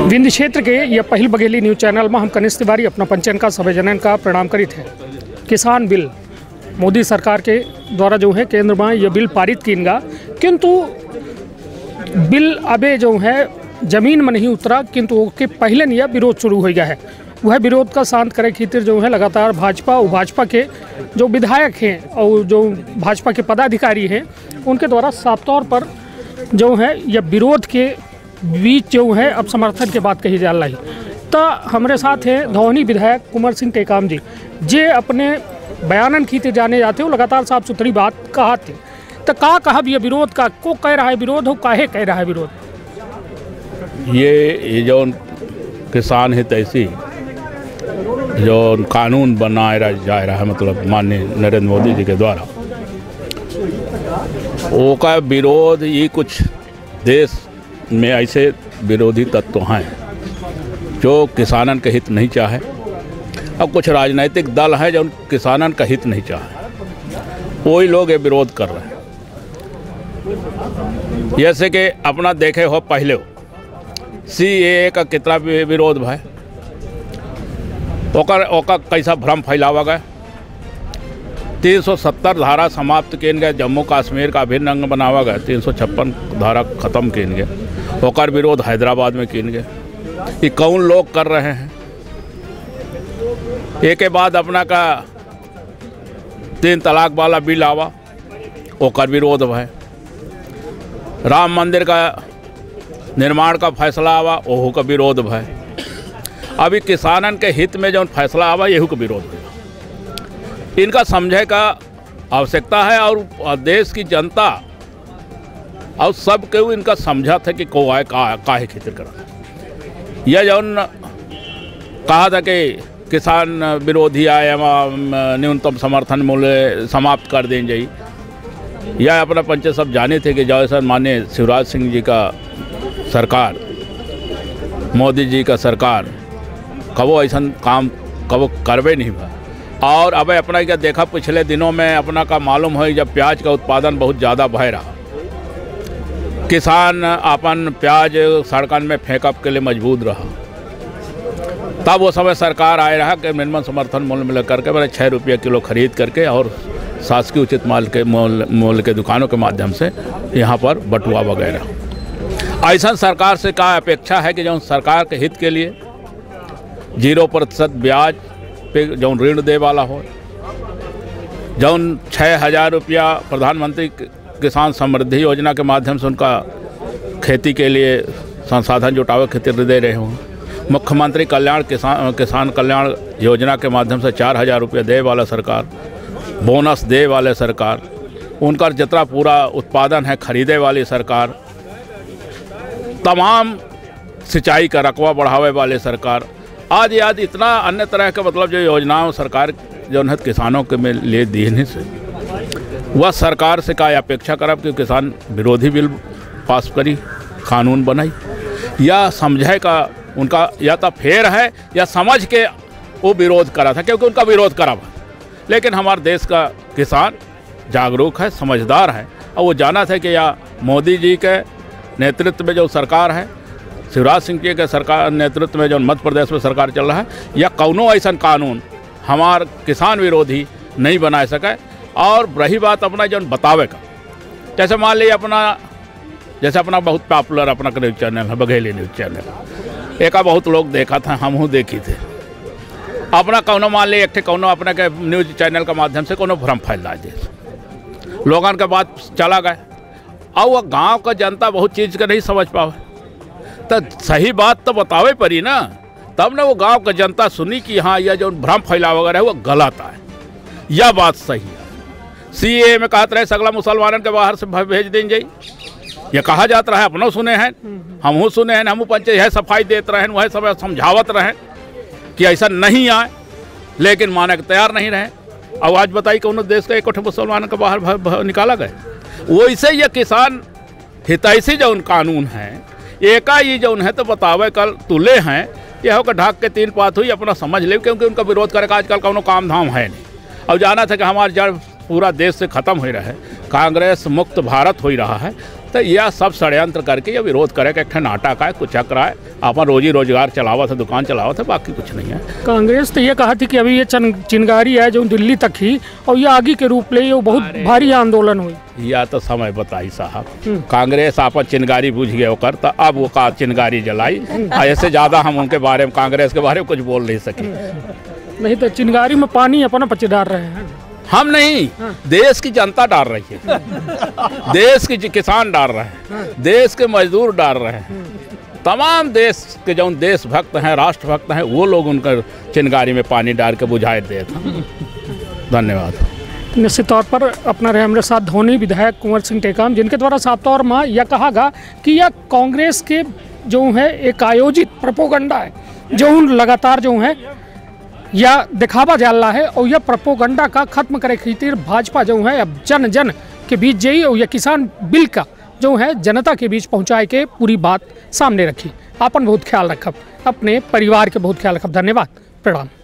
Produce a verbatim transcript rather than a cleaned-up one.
विंध्य क्षेत्र के यह पहिल बघेली न्यूज चैनल में हम कनिष्ठ तिवारी अपना पंचन का सभी जनन का प्रणाम करित है। किसान बिल मोदी सरकार के द्वारा जो है केंद्र में यह बिल पारित किनगा, किंतु बिल अबे जो है जमीन में नहीं उतरा, किंतु उसके पहले यह विरोध शुरू हो गया है। वह विरोध का शांत करे खातिर जो है लगातार भाजपा और भाजपा के जो विधायक हैं और जो भाजपा के पदाधिकारी हैं उनके द्वारा साफ तौर पर जो है यह विरोध के बीच जो है अब समर्थन के बात कही जा रही। तो हमारे साथ हैं धौनी विधायक कुंवर सिंह टेकाम जी, जे अपने बयानन खींचे जाने जाते हो लगातार साफ सुथरी बात कहते। तो का कहा यह विरोध का को कह रहा है विरोध हो काहे कह रहा है विरोध? ये ये जो किसान हित ऐसी जो कानून बनाया जा रहा है, मतलब माननीय नरेंद्र मोदी जी के द्वारा, वो का विरोध ये कुछ देश में ऐसे विरोधी तत्व हैं जो किसानन के हित नहीं चाहे, अब कुछ राजनीतिक दल हैं जो किसानन का हित नहीं चाहे, वही लोग ये विरोध कर रहे हैं। जैसे कि अपना देखे हो पहले हो सी ए का कितना विरोध भाई, ओकर ओकर कैसा भ्रम फैलावा गया। तीन सौ सत्तर धारा समाप्त किन गए, जम्मू कश्मीर का अभिन्न अंग बनावा गया, तीन सौ छप्पन धारा खत्म किन गए, ओकर विरोध हैदराबाद में किन गए। ये कौन लोग कर रहे हैं? एक के बाद अपना का तीन तलाक वाला बिल आवा, ओकर विरोध है। राम मंदिर का निर्माण का फैसला आवा, ओहू का विरोध है। अभी किसानन के हित में जो फैसला आवा, यहू का विरोध है। इनका समझे का आवश्यकता है और देश की जनता और सब के इनका समझा था कि को आए का काहे खितर करा। यह जो कहा था कि किसान विरोधी आए न्यूनतम समर्थन मूल्य समाप्त कर दें जाई, यह अपना पंचे सब जाने थे कि जैसा माननीय शिवराज सिंह जी का सरकार, मोदी जी का सरकार कबो ऐसा काम कबो करवे नहीं हुआ। और अब अपना क्या देखा पिछले दिनों में अपना का मालूम है जब प्याज का उत्पादन बहुत ज़्यादा भय रहा, किसान अपन प्याज सड़कन में फेंकअप के लिए मजबूर रहा, तब वो समय सरकार आए रहा कि मिनिमम समर्थन मूल्य मिल करके मैंने छः रुपये किलो खरीद करके और शासकीय उचित माल के मूल्य मूल्य के दुकानों के माध्यम से यहाँ पर बटुआ वगैरह। ऐसा सरकार से क्या अपेक्षा है कि जो सरकार के हित के लिए जीरो प्रतिशत ब्याज पे जो ऋण दे वाला हो, जौन छः हज़ार रुपया प्रधानमंत्री किसान समृद्धि योजना के माध्यम से उनका खेती के लिए संसाधन जुटावे खातिर दे रहे हों, मुख्यमंत्री कल्याण किसान किसान कल्याण योजना के माध्यम से चार हज़ार रुपया दे वाला सरकार, बोनस दे वाले सरकार, उनका जितना पूरा उत्पादन है खरीदे वाली सरकार, तमाम सिंचाई का रकबा बढ़ावे वाले सरकार, आज याद इतना अन्य तरह के मतलब जो योजनाओं सरकार जो है किसानों के में ले देने से वह सरकार से क्या अपेक्षा करब कि किसान विरोधी बिल पास करी, कानून बनाई, या समझे का उनका या तो फेर है या समझ के वो विरोध करा था, क्योंकि उनका विरोध करा था। लेकिन हमारे देश का किसान जागरूक है, समझदार है, और वो जाना था कि या मोदी जी के नेतृत्व में जो सरकार है, शिवराज सिंह जी के सरकार नेतृत्व में जो मध्य प्रदेश में सरकार चल रहा है, या कौनो ऐसा कानून हमार किसान विरोधी नहीं बना सके। और रही बात अपना जो बतावे का, जैसे मान लीजिए अपना जैसे अपना बहुत पॉपुलर अपना न्यूज़ चैनल है बघेली न्यूज़ चैनल, एक बहुत लोग देखा था, हम हूँ देखी थे। अपना कौनो मान लीजिए एक कौनो अपने के न्यूज़ चैनल के माध्यम से कोनो भ्रम फैला दे, लोगों के बात चला गए, और वह गाँव का जनता बहुत चीज़ के नहीं समझ पावे, तो सही बात तो बतावे पड़ी ना, तब ना वो गांव का जनता सुनी कि हाँ यह जो भ्रम फैला वगैरह है वो गलत है, यह बात सही है। सी ए में कहते रहे सगला मुसलमानन के बाहर से भेज दें जाई, ये कहा जाता रहा, अपनों सुने हैं, हमहू सुने हैं, हमहू पंचे यह सफाई देते रहे, वह सब समझावत रहे कि ऐसा नहीं आए, लेकिन माने के तैयार नहीं रहे। अब आज बताइए कौन देश का एक मुसलमानों के बाहर निकाला गए। वैसे ये किसान हितैषी जो कानून है एका ये जो है तो बतावे कल तुले हैं, यह होकर ढाक के तीन पात हुई अपना समझ ले, क्योंकि उनका विरोध करे आजकल कोनो काम धाम है नहीं। अब जाना था कि हमारी जड़ पूरा देश से ख़त्म हो रहा है, कांग्रेस मुक्त भारत हो रहा है, तो यह सब षड्यंत्र करके यह विरोध करे कि एक नाटक है, कुछ चक्र है, अपन रोजी रोजगार चलावा था, दुकान चलावा था, बाकी कुछ नहीं है। कांग्रेस तो ये कहा थी कि अभी ये चन चिनगारी है जो दिल्ली तक ही और ये आगे के रूप ले, ये बहुत भारी आंदोलन हुई। या तो समय बताई साहब, कांग्रेस आपन चिनगारी बुझ गए कर, तो अब वो का चिनगारी जलाई। ऐसे ज़्यादा हम उनके बारे में, कांग्रेस के बारे में कुछ बोल नहीं सके। नहीं तो चिनगारी में पानी अपना पचे डाल रहे हैं। हम नहीं, देश की जनता डाल रही है, देश के किसान डाल रहे हैं, देश के मजदूर डाल रहे हैं, तमाम देश के जो देशभक्त हैं, राष्ट्रभक्त हैं, वो लोग उनका चिनगारी में पानी डाल के बुझाए देते। धन्यवाद। निश्चित तौर पर अपना रहे हमारे साथ धोनी विधायक कुंवर सिंह टेकाम, जिनके द्वारा साफ तौर में यह कहा गया कि यह कांग्रेस के जो है एक आयोजित प्रोपोगंडा है, जो उन लगातार जो है या दिखावा जाला है, और यह प्रोपोगंडा का खत्म करे खातिर भाजपा जो है अब जन जन के बीच जाई और यह किसान बिल का जो है जनता के बीच पहुंचाए के पूरी बात सामने रखी। अपन बहुत ख्याल रखब, अपने परिवार के बहुत ख्याल रखब। धन्यवाद, प्रणाम।